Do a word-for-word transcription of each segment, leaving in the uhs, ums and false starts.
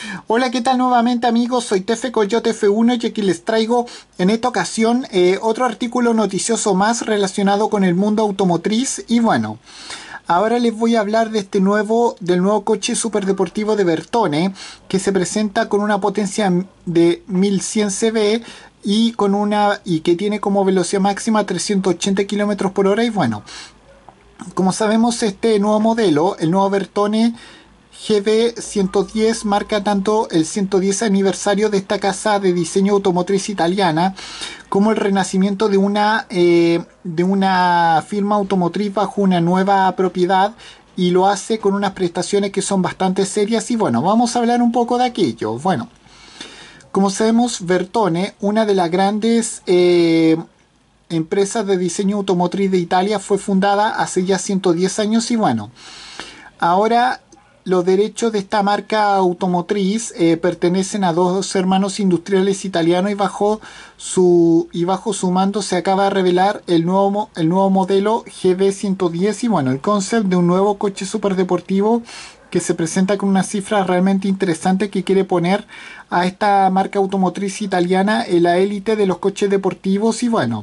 Hola, ¿qué tal nuevamente amigos? Soy Tefe Coyote F uno y aquí les traigo en esta ocasión eh, otro artículo noticioso más relacionado con el mundo automotriz y bueno, ahora les voy a hablar de este nuevo, del nuevo coche superdeportivo de Bertone que se presenta con una potencia de mil cien caballos y con una y que tiene como velocidad máxima trescientos ochenta kilómetros por hora y bueno, como sabemos este nuevo modelo, el nuevo Bertone G B ciento diez marca tanto el ciento diez aniversario de esta casa de diseño automotriz italiana como el renacimiento de una, eh, de una firma automotriz bajo una nueva propiedad y lo hace con unas prestaciones que son bastante serias y bueno, vamos a hablar un poco de aquello. Bueno, como sabemos, Bertone, una de las grandes eh, empresas de diseño automotriz de Italia, fue fundada hace ya ciento diez años y bueno, ahora los derechos de esta marca automotriz eh, pertenecen a dos hermanos industriales italianos y bajo su, y bajo su mando se acaba de revelar el nuevo, el nuevo modelo G B ciento diez y bueno, el concept de un nuevo coche superdeportivo que se presenta con una cifra realmente interesante que quiere poner a esta marca automotriz italiana en la élite de los coches deportivos y bueno,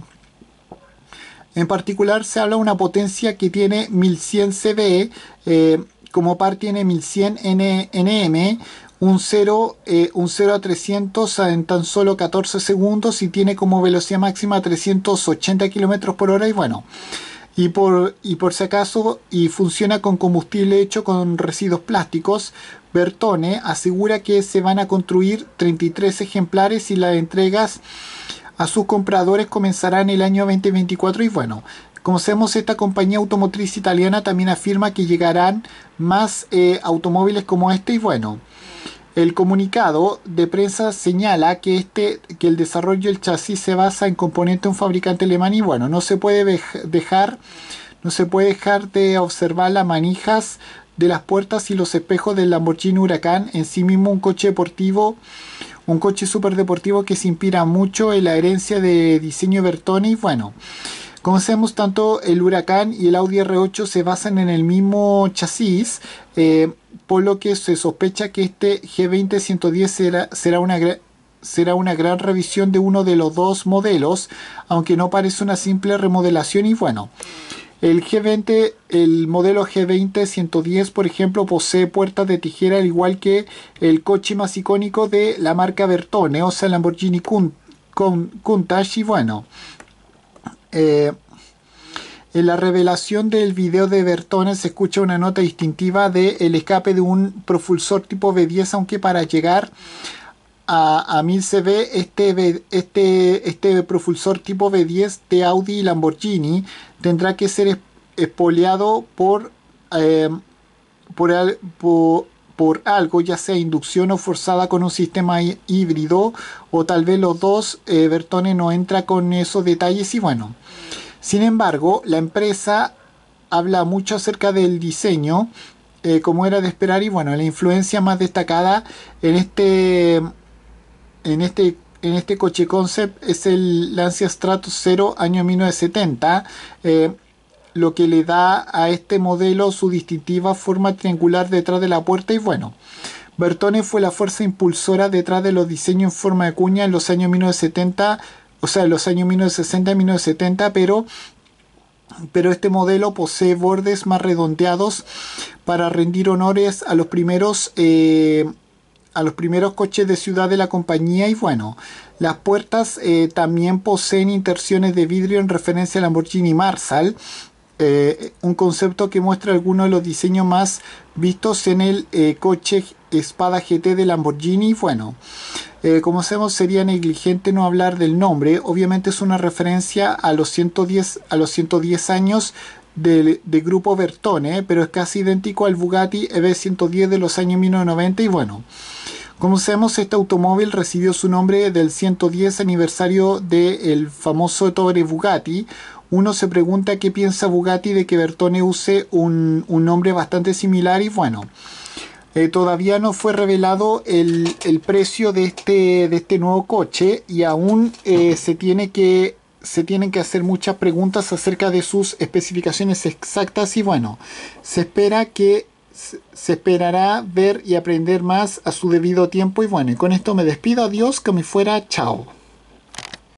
en particular se habla de una potencia que tiene mil cien caballos, eh, como par tiene mil cien N M, un cero, eh, un cero a trescientos en tan solo catorce segundos y tiene como velocidad máxima trescientos ochenta kilómetros por hora y bueno, y por, y por si acaso, y funciona con combustible hecho con residuos plásticos. Bertone asegura que se van a construir treinta y tres ejemplares y las entregas a sus compradores comenzarán el año dos mil veinticuatro y bueno, como sabemos, esta compañía automotriz italiana también afirma que llegarán más eh, automóviles como este y bueno, el comunicado de prensa señala que este que el desarrollo del chasis se basa en componentes de un fabricante alemán y bueno, no se puede dejar no se puede dejar de observar las manijas de las puertas y los espejos del Lamborghini Huracán, en sí mismo un coche deportivo, un coche super deportivo que se inspira mucho en la herencia de diseño Bertone y bueno, como sabemos, tanto el Huracán y el Audi R ocho se basan en el mismo chasis, eh, por lo que se sospecha que este G veinte ciento diez será, será, una, será una gran revisión de uno de los dos modelos, aunque no parece una simple remodelación y bueno, el G veinte, el modelo G veinte ciento diez, por ejemplo, posee puertas de tijera al igual que el coche más icónico de la marca Bertone, o sea, Lamborghini Countach y bueno, Eh, en la revelación del video de Bertone se escucha una nota distintiva del de escape de un propulsor tipo V diez, aunque para llegar a, a mil caballos este, este, este propulsor tipo V diez de Audi y Lamborghini tendrá que ser espoleado por, eh, por, por, por algo, ya sea inducción o forzada con un sistema híbrido o tal vez los dos. eh, Bertone no entra con esos detalles y bueno, sin embargo, la empresa habla mucho acerca del diseño, eh, como era de esperar, y bueno, la influencia más destacada en este, en este, en este coche concept es el Lancia Stratos Zero año mil novecientos setenta, eh, lo que le da a este modelo su distintiva forma triangular detrás de la puerta y bueno, Bertone fue la fuerza impulsora detrás de los diseños en forma de cuña en los años mil novecientos setenta, o sea, en los años mil novecientos sesenta y mil novecientos setenta, pero, pero este modelo posee bordes más redondeados para rendir honores a los primeros eh, a los primeros coches de ciudad de la compañía y bueno, las puertas eh, también poseen inserciones de vidrio en referencia al Lamborghini Marshall, eh, un concepto que muestra algunos de los diseños más vistos en el eh, coche Spada G T de Lamborghini. Bueno, eh, como sabemos, sería negligente no hablar del nombre. Obviamente es una referencia a los ciento diez, a los ciento diez años del, del grupo Bertone, pero es casi idéntico al Bugatti E V ciento diez de los años mil novecientos noventa y bueno, como sabemos, este automóvil recibió su nombre del ciento diez aniversario del famoso Ettore Bugatti. Uno se pregunta qué piensa Bugatti de que Bertone use un, un nombre bastante similar y bueno, eh, todavía no fue revelado el, el precio de este, de este nuevo coche y aún eh, se tiene que se tienen que hacer muchas preguntas acerca de sus especificaciones exactas y bueno, se espera que se se esperará ver y aprender más a su debido tiempo. Y bueno, y con esto me despido. Adiós, que me fuera. Chao.